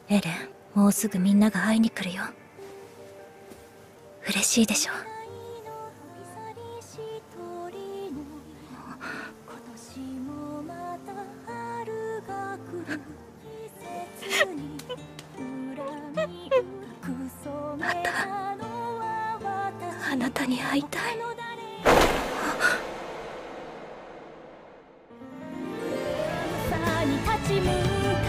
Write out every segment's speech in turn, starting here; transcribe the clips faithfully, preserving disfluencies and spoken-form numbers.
エレン、もうすぐみんなが会いに来るよ。嬉しいでしょ。またあなたに会いたい。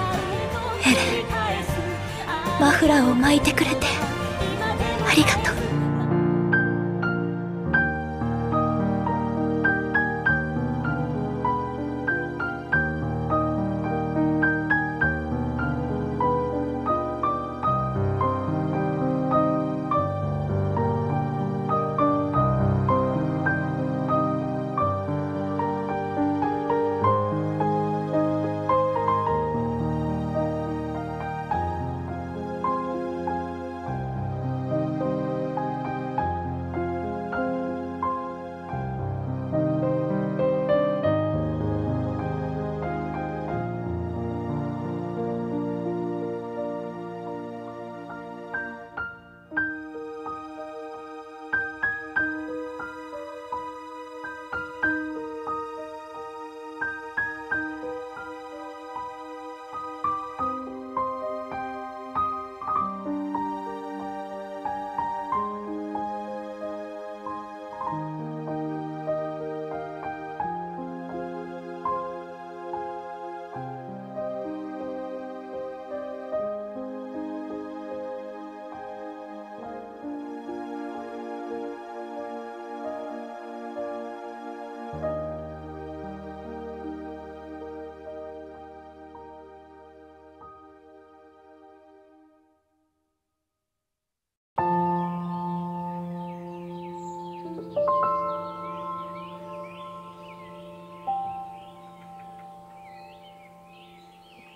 エレン、マフラーを巻いてくれてありがとう。